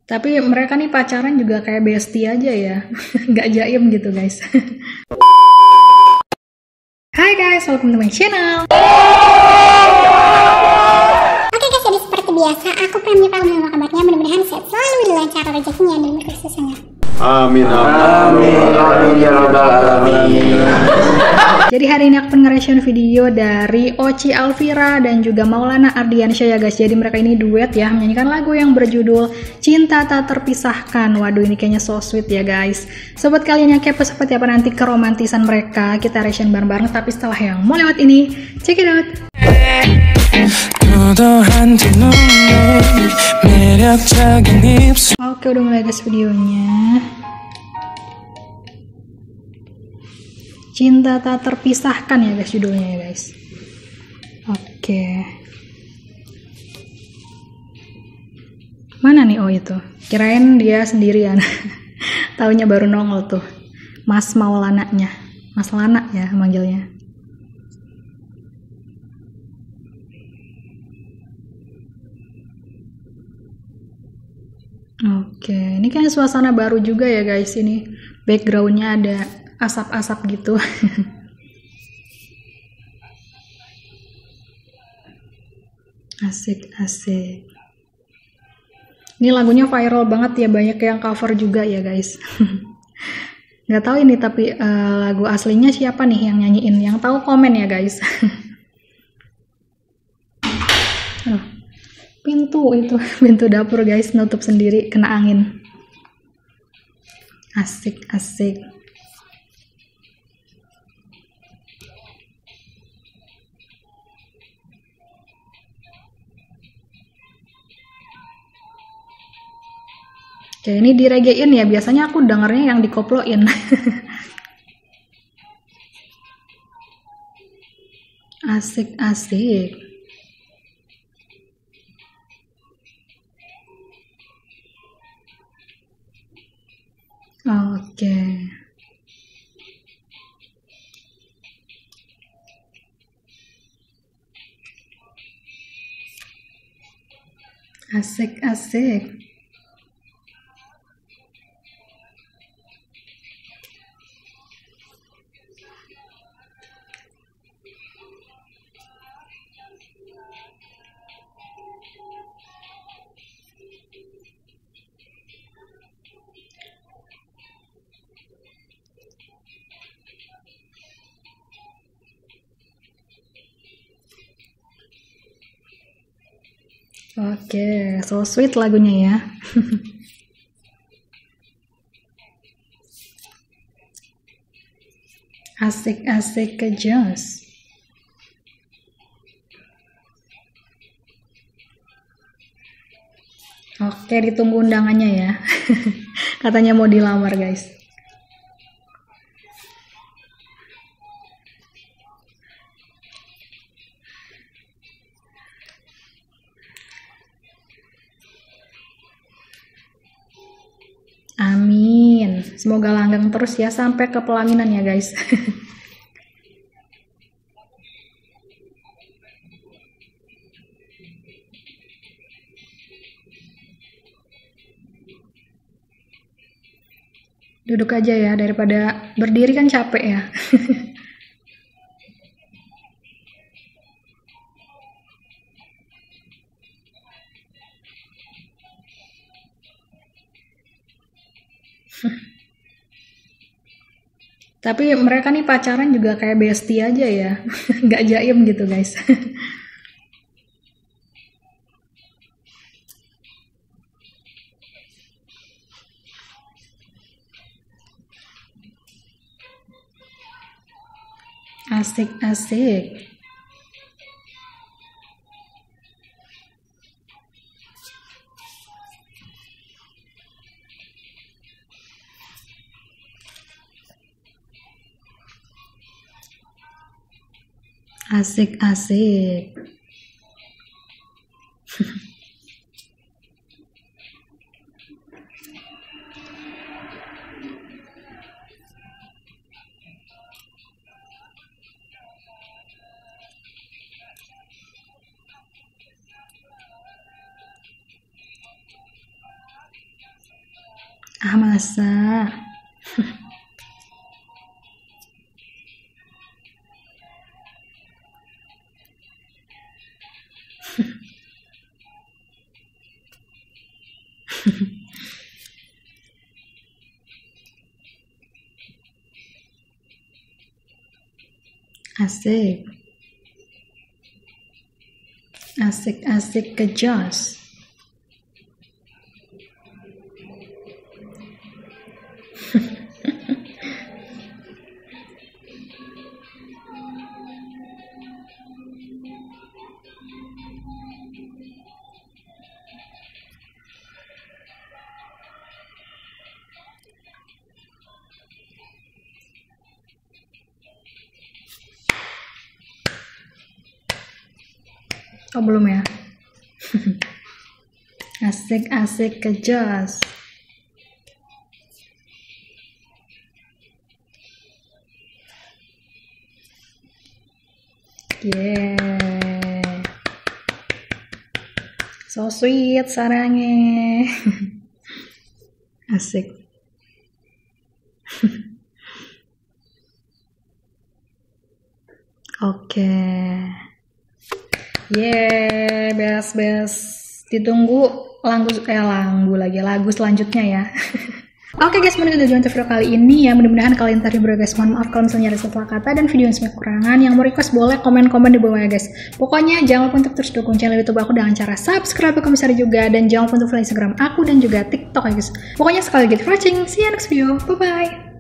Tapi mereka nih pacaran juga kayak bestie aja ya. Nggak jaim gitu guys. Hai guys, welcome to my channel. Oke guys, jadi seperti biasa aku Premnya Palma kabarnya, mudah-mudahan sehat selalu, dilancar rezekinya dan berkesusahannya. Amin amin amin ya rabbal alamin. Jadi hari ini aku nge-reaction video dari Oci Alvira dan juga Maulana Ardiansyah ya guys. Jadi mereka ini duet ya, menyanyikan lagu yang berjudul Cinta Tak Terpisahkan. Waduh, ini kayaknya so sweet ya guys. Sobat kalian yang kepo seperti apa nanti keromantisan mereka, kita reaction bareng-bareng. Tapi setelah yang mau lewat ini, check it out. Oke, udah mulai guys videonya. Cinta Tak Terpisahkan ya guys judulnya ya guys. Oke. Mana nih? Oh itu. Kirain dia sendirian. Taunya baru nongol tuh. Mas Maulananya. Mas Lana ya manggilnya. Oke, ini kan suasana baru juga ya guys ini. Backgroundnya ada asap-asap gitu. Asik-asik. Ini lagunya viral banget ya, banyak yang cover juga ya guys. Nggak tahu ini tapi lagu aslinya siapa nih yang nyanyiin? Yang tahu komen ya guys. Pintu itu, pintu dapur guys, nutup sendiri kena angin. Asik-asik. Oke, ini diregein ya, biasanya aku dengarnya yang dikoploin. Asik-asik. Oke. Asik-asik. Oke, so sweet lagunya ya. Asik-asik ke Jos. Oke, ditunggu undangannya ya. Katanya mau dilamar guys. Amin. Semoga langgeng terus ya sampai ke pelaminan ya guys. Duduk aja ya, daripada berdiri kan capek ya. Tapi mereka nih pacaran juga kayak bestie aja ya. Nggak jaim gitu guys. Asik-asik. Asik-asik. Ah, masa? Asik. Asik-asik kejos. Oh, belum ya? Asik-asik kejos. Yeah. So sweet sarangnya. Asik. Oke. Yeah, best. Ditunggu lagu selanjutnya ya. Oke guys, mungkin itu untuk video kali ini ya. Mudah-mudahan kalian terhibur guys. Mohon maaf kalau misalnya ada salah kata dan video yang kekurangan. Yang mau request boleh komen-komen di bawah ya guys. Pokoknya jangan lupa untuk terus dukung channel YouTube aku dengan cara subscribe, komentar juga, dan jangan lupa untuk follow Instagram aku dan juga TikTok ya guys. Pokoknya sekali lagi for watching. See you next video. Bye bye.